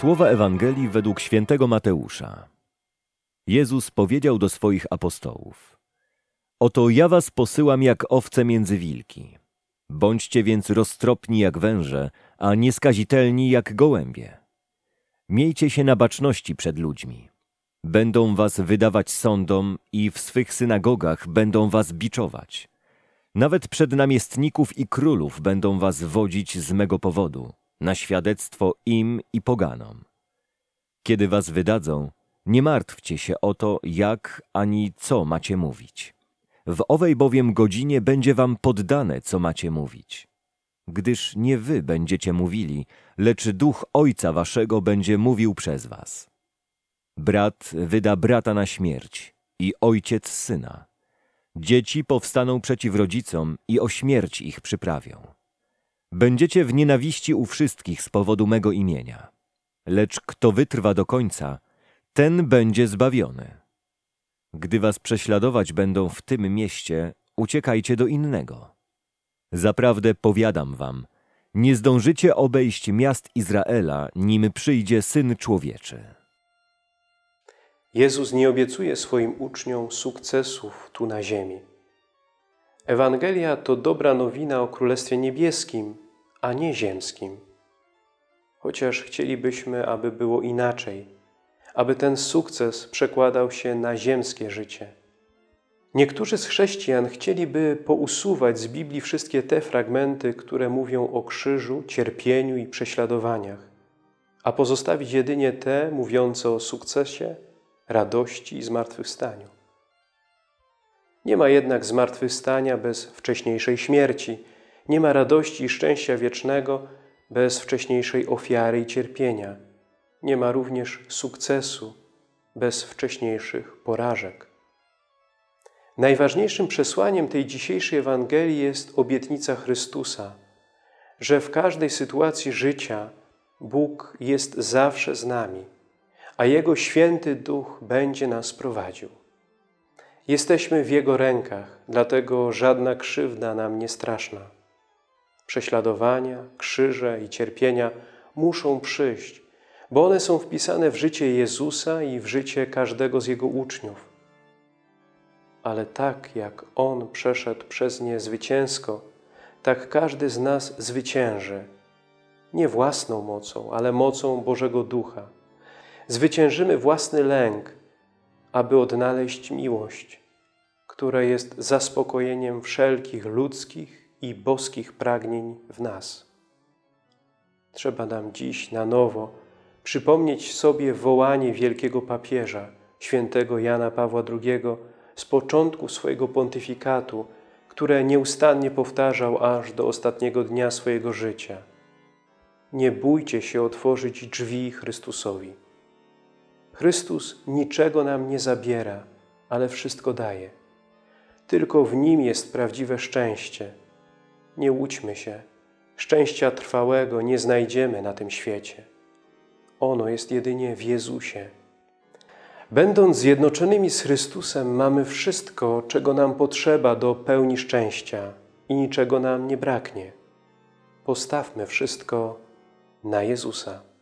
Słowa Ewangelii według świętego Mateusza. Jezus powiedział do swoich apostołów: Oto ja was posyłam jak owce między wilki. Bądźcie więc roztropni jak węże, a nieskazitelni jak gołębie. Miejcie się na baczności przed ludźmi. Będą was wydawać sądom i w swych synagogach będą was biczować. Nawet przed namiestników i królów będą was wodzić z mego powodu, na świadectwo im i poganom. Kiedy was wydadzą, nie martwcie się o to, jak ani co macie mówić. W owej bowiem godzinie będzie wam poddane, co macie mówić. Gdyż nie wy będziecie mówili, lecz Duch Ojca waszego będzie mówił przez was. Brat wyda brata na śmierć i ojciec syna. Dzieci powstaną przeciw rodzicom i o śmierć ich przyprawią. Będziecie w nienawiści u wszystkich z powodu mego imienia. Lecz kto wytrwa do końca, ten będzie zbawiony. Gdy was prześladować będą w tym mieście, uciekajcie do innego. Zaprawdę powiadam wam, nie zdążycie obejść miast Izraela, nim przyjdzie Syn Człowieczy. Jezus nie obiecuje swoim uczniom sukcesów tu na ziemi. Ewangelia to dobra nowina o Królestwie Niebieskim, a nie ziemskim. Chociaż chcielibyśmy, aby było inaczej, aby ten sukces przekładał się na ziemskie życie. Niektórzy z chrześcijan chcieliby pousuwać z Biblii wszystkie te fragmenty, które mówią o krzyżu, cierpieniu i prześladowaniach, a pozostawić jedynie te mówiące o sukcesie, radości i zmartwychwstaniu. Nie ma jednak zmartwychwstania bez wcześniejszej śmierci, nie ma radości i szczęścia wiecznego bez wcześniejszej ofiary i cierpienia. Nie ma również sukcesu bez wcześniejszych porażek. Najważniejszym przesłaniem tej dzisiejszej Ewangelii jest obietnica Chrystusa, że w każdej sytuacji życia Bóg jest zawsze z nami, a Jego Święty Duch będzie nas prowadził. Jesteśmy w Jego rękach, dlatego żadna krzywda nam nie straszna. Prześladowania, krzyże i cierpienia muszą przyjść, bo one są wpisane w życie Jezusa i w życie każdego z Jego uczniów. Ale tak jak On przeszedł przez nie zwycięsko, tak każdy z nas zwycięży. Nie własną mocą, ale mocą Bożego Ducha. Zwyciężymy własny lęk, aby odnaleźć miłość, która jest zaspokojeniem wszelkich ludzkich i boskich pragnień w nas. Trzeba nam dziś na nowo przypomnieć sobie wołanie wielkiego papieża, świętego Jana Pawła II, z początku swojego pontyfikatu, które nieustannie powtarzał aż do ostatniego dnia swojego życia. Nie bójcie się otworzyć drzwi Chrystusowi. Chrystus niczego nam nie zabiera, ale wszystko daje. Tylko w Nim jest prawdziwe szczęście. Nie łudźmy się. Szczęścia trwałego nie znajdziemy na tym świecie. Ono jest jedynie w Jezusie. Będąc zjednoczonymi z Chrystusem, mamy wszystko, czego nam potrzeba do pełni szczęścia i niczego nam nie braknie. Postawmy wszystko na Jezusa.